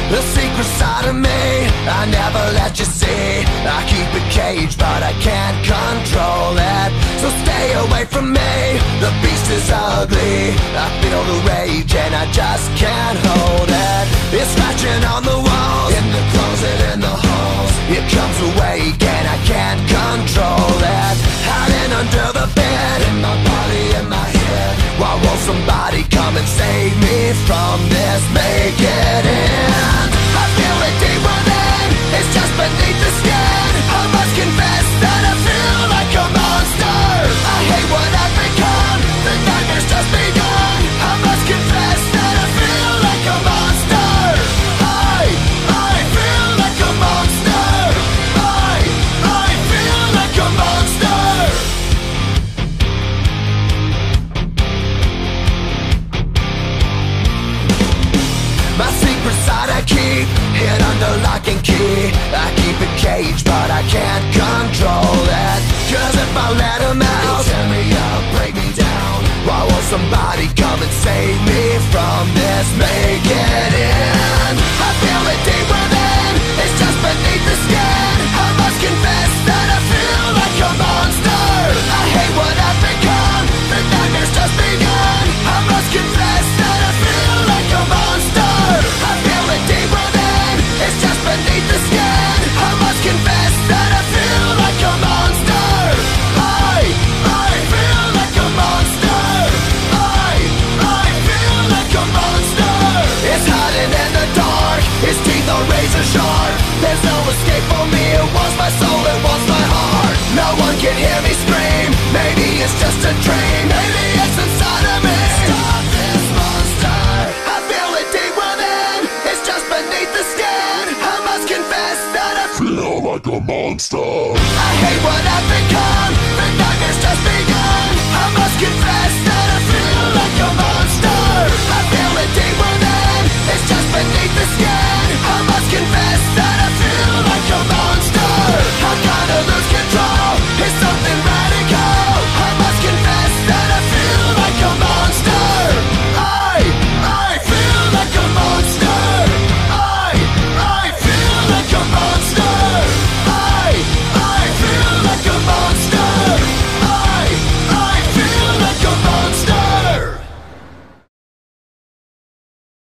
The secret side of me I never let you see. I keep it caged but I can't control it. So stay away from me, the beast is ugly. I feel the rage and I just can't hold it. It's scratching on the walls, in the closet, in the halls. It comes awake and I can't control it. Hiding under the bed, in my body, in my head. Why won't somebody come and save me from this? Make it end. I feel it deep within, it's just beneath the skin. I must confess that I feel like a monster. I hate what I've become, the nightmare's just begun. I must confess that I feel like a monster. I feel like a monster. I feel like a monster. My secret side I keep hid under lock and key. I keep it caged but I can't control it. Cause if I let him out, he'll tear me up, break me down. Why won't somebody come and save me from this? Make it end. I feel it deep within, it's just beneath the skin. I must confess that I feel like a monster. I hate what I've become, the nightmare's just begun. I must confess that I feel like a monster. I feel it deep within, it's just beneath the skin. I must confess that I feel like a monster. I feel like a monster. I feel like a monster. It's hiding in the dark, its teeth are razor sharp. There's no escape for me, it wants my soul, it wants my heart. No one can hear me scream, maybe it's just a dream. Maybe it's inside of me. Stop this monster. I feel it deep within, it's just beneath the skin. I must confess that I feel like a monster. I hate what I've become, the nightmare's just begun. I must confess